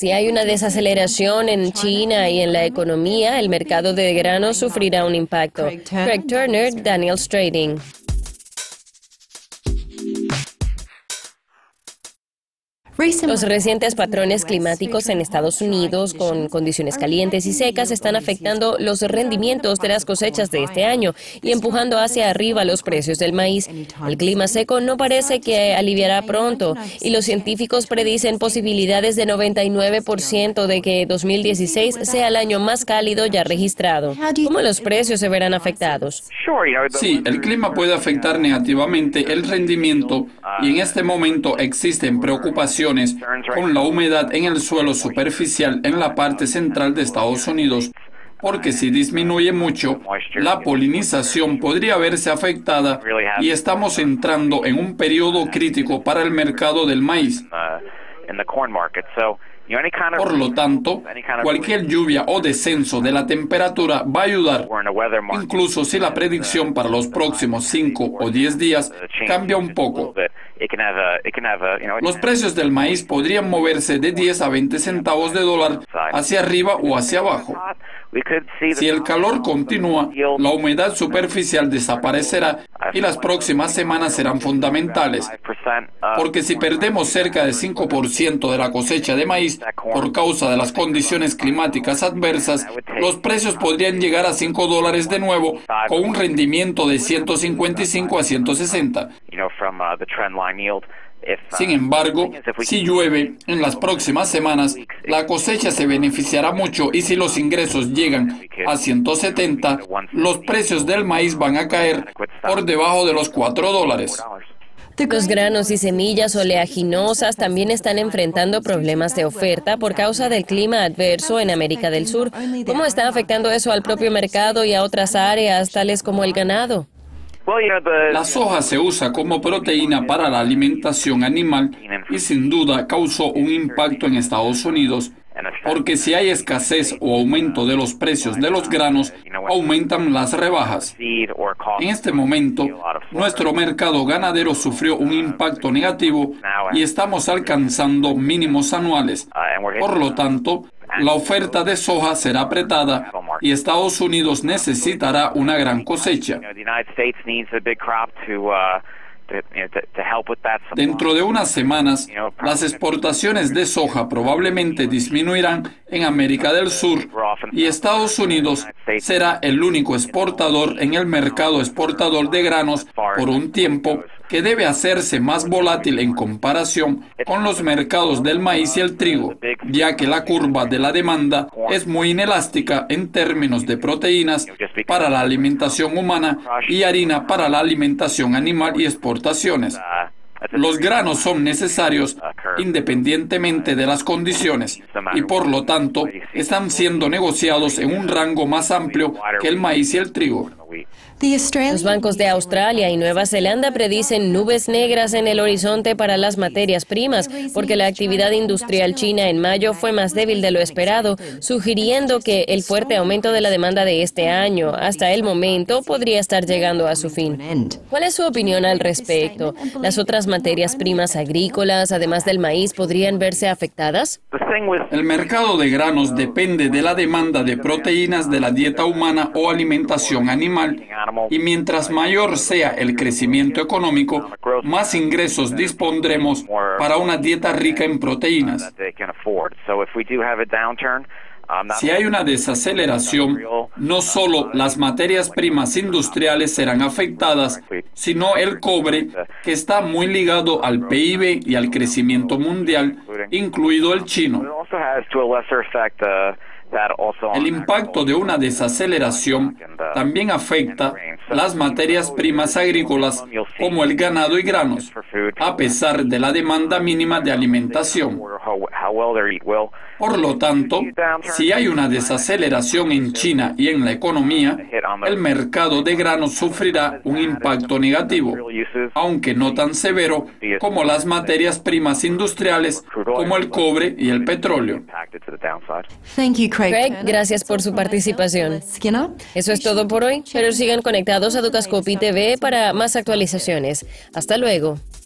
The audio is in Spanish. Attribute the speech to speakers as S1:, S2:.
S1: Si hay una desaceleración en China y en la economía, el mercado de granos sufrirá un impacto. Craig Turner, Daniels Trading. Los recientes patrones climáticos en Estados Unidos, con condiciones calientes y secas, están afectando los rendimientos de las cosechas de este año y empujando hacia arriba los precios del maíz. El clima seco no parece que aliviará pronto y los científicos predicen posibilidades de 99% de que 2016 sea el año más cálido ya registrado. ¿Cómo los precios se verán afectados?
S2: Sí, el clima puede afectar negativamente el rendimiento y en este momento existen preocupaciones con la humedad en el suelo superficial en la parte central de Estados Unidos, porque si disminuye mucho, la polinización podría verse afectada y estamos entrando en un periodo crítico para el mercado del maíz. Por lo tanto, cualquier lluvia o descenso de la temperatura va a ayudar, incluso si la predicción para los próximos 5 o 10 días cambia un poco. Los precios del maíz podrían moverse de 10 a 20 centavos de dólar hacia arriba o hacia abajo. Si el calor continúa, la humedad superficial desaparecerá y las próximas semanas serán fundamentales, porque si perdemos cerca de 5% de la cosecha de maíz por causa de las condiciones climáticas adversas, los precios podrían llegar a $5 de nuevo, con un rendimiento de 155 a 160. Sin embargo, si llueve en las próximas semanas, la cosecha se beneficiará mucho y si los ingresos llegan a 170, los precios del maíz van a caer por debajo de los $4.
S1: Los granos y semillas oleaginosas también están enfrentando problemas de oferta por causa del clima adverso en América del Sur. ¿Cómo está afectando eso al propio mercado y a otras áreas, tales como el ganado?
S2: La soja se usa como proteína para la alimentación animal y sin duda causó un impacto en Estados Unidos, porque si hay escasez o aumento de los precios de los granos, aumentan las rebajas. En este momento, nuestro mercado ganadero sufrió un impacto negativo y estamos alcanzando mínimos anuales. Por lo tanto, la oferta de soja será apretada y Estados Unidos necesitará una gran cosecha. Dentro de unas semanas, las exportaciones de soja probablemente disminuirán en América del Sur y Estados Unidos será el único exportador en el mercado exportador de granos por un tiempo que debe hacerse más volátil en comparación con los mercados del maíz y el trigo, ya que la curva de la demanda es muy inelástica en términos de proteínas para la alimentación humana y harina para la alimentación animal y exportaciones. Los granos son necesarios independientemente de las condiciones y por lo tanto están siendo negociados en un rango más amplio que el maíz y el trigo.
S1: Los bancos de Australia y Nueva Zelanda predicen nubes negras en el horizonte para las materias primas, porque la actividad industrial china en mayo fue más débil de lo esperado, sugiriendo que el fuerte aumento de la demanda de este año, hasta el momento, podría estar llegando a su fin. ¿Cuál es su opinión al respecto? ¿Las otras materias primas agrícolas, además del maíz, podrían verse afectadas?
S2: El mercado de granos depende de la demanda de proteínas de la dieta humana o alimentación animal, y mientras mayor sea el crecimiento económico, más ingresos dispondremos para una dieta rica en proteínas. Si hay una desaceleración, no solo las materias primas industriales serán afectadas, sino el cobre, que está muy ligado al PIB y al crecimiento mundial, incluido el chino. El impacto de una desaceleración también afecta las materias primas agrícolas como el ganado y granos, a pesar de la demanda mínima de alimentación. Por lo tanto, si hay una desaceleración en China y en la economía, el mercado de granos sufrirá un impacto negativo, aunque no tan severo como las materias primas industriales como el cobre y el petróleo.
S1: Craig, gracias por su participación. Eso es todo por hoy, pero sigan conectados a Dukascopy TV para más actualizaciones. Hasta luego.